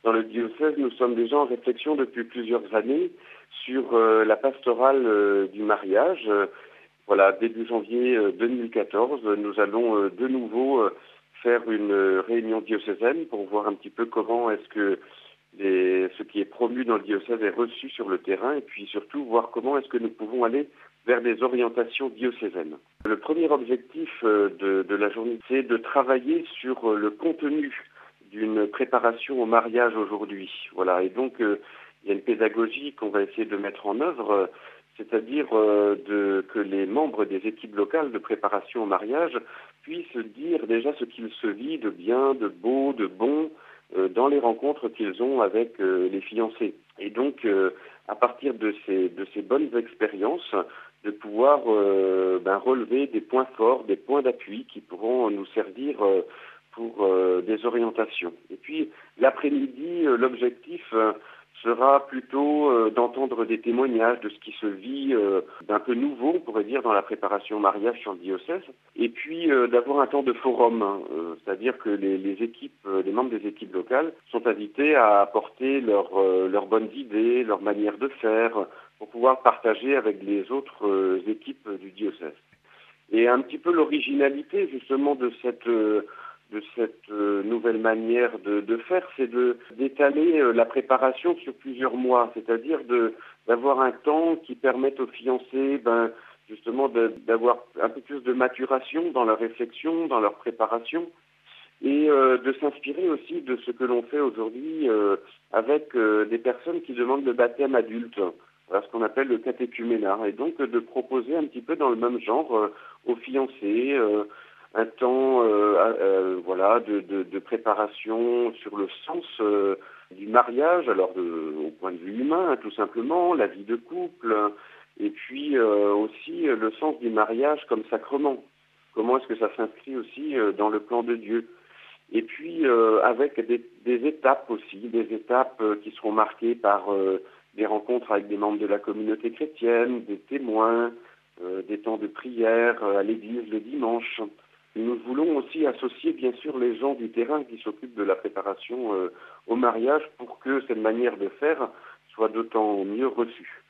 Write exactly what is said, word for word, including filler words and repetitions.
Dans le diocèse, nous sommes déjà en réflexion depuis plusieurs années sur euh, la pastorale euh, du mariage. Euh, voilà, début janvier euh, deux mille quatorze, nous allons euh, de nouveau euh, faire une euh, réunion diocésaine pour voir un petit peu comment est-ce que les, ce qui est promu dans le diocèse est reçu sur le terrain, et puis surtout voir comment est-ce que nous pouvons aller vers des orientations diocésaines. Le premier objectif euh, de, de la journée, c'est de travailler sur euh, le contenu d'une préparation au mariage aujourd'hui. Voilà, et donc euh, il y a une pédagogie qu'on va essayer de mettre en œuvre, euh, c'est-à-dire euh, de, que les membres des équipes locales de préparation au mariage puissent dire déjà ce qu'il se vit de bien, de beau, de bon euh, dans les rencontres qu'ils ont avec euh, les fiancés. Et donc, euh, à partir de ces, de ces bonnes expériences, de pouvoir euh, ben, relever des points forts, des points d'appui qui pourront nous servir euh, pour euh, des orientations. Et puis, l'après-midi, euh, l'objectif euh, sera plutôt euh, d'entendre des témoignages de ce qui se vit euh, d'un peu nouveau, on pourrait dire, dans la préparation au mariage sur le diocèse, et puis euh, d'avoir un temps de forum, hein, euh, c'est-à-dire que les, les équipes, euh, les membres des équipes locales sont invités à apporter leur, euh, leurs bonnes idées, leur manière de faire, pour pouvoir partager avec les autres euh, équipes du diocèse. Et un petit peu l'originalité justement de cette euh, de cette euh, nouvelle manière de, de faire, c'est de d'étaler euh, la préparation sur plusieurs mois, c'est-à-dire de d'avoir un temps qui permette aux fiancés, ben justement de, d'avoir un peu plus de maturation dans leur réflexion, dans leur préparation, et euh, de s'inspirer aussi de ce que l'on fait aujourd'hui euh, avec euh, des personnes qui demandent le baptême adulte. Voilà ce qu'on appelle le catéchuménat, et donc euh, de proposer un petit peu dans le même genre euh, aux fiancés euh, un temps euh, euh, voilà de, de, de préparation sur le sens euh, du mariage, alors de, au point de vue humain hein, tout simplement, la vie de couple, hein, et puis euh, aussi euh, le sens du mariage comme sacrement. Comment est-ce que ça s'inscrit aussi euh, dans le plan de Dieu? Et puis euh, avec des, des étapes aussi, des étapes euh, qui seront marquées par euh, des rencontres avec des membres de la communauté chrétienne, des témoins, euh, des temps de prière euh, à l'église le dimanche. Et nous voulons aussi associer bien sûr les gens du terrain qui s'occupent de la préparation euh, au mariage pour que cette manière de faire soit d'autant mieux reçue.